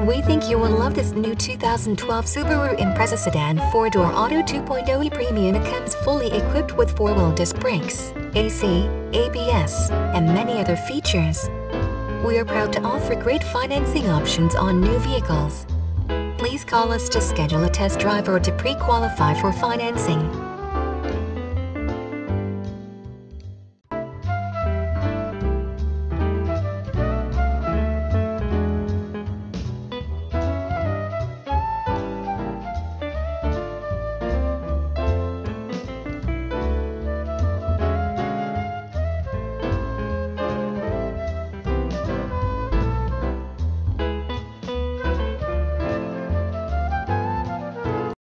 We think you will love this new 2012 Subaru Impreza Sedan 4-door Auto 2.0 Premium. It comes fully equipped with 4-wheel disc brakes, AC, ABS, and many other features. We are proud to offer great financing options on new vehicles. Please call us to schedule a test drive or to pre-qualify for financing.